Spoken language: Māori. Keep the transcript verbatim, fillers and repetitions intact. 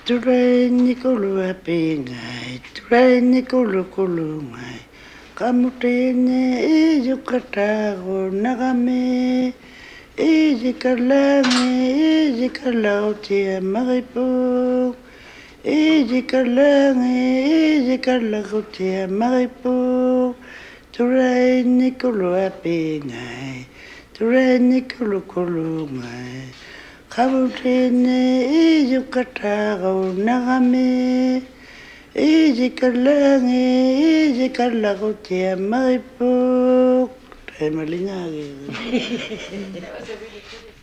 Turai nikulu api ngai, turai nikulu kulu ngai. Kamutene iju katago nagame, iji kalange, iji kalautia maripu. Iji kalange, iji kalautia maripu. Turai nikulu api ngai, turai nikulu kulu ngai. Kamutene iju katago nagame, iji kalange, iji kalautia maripu. Terima kasih.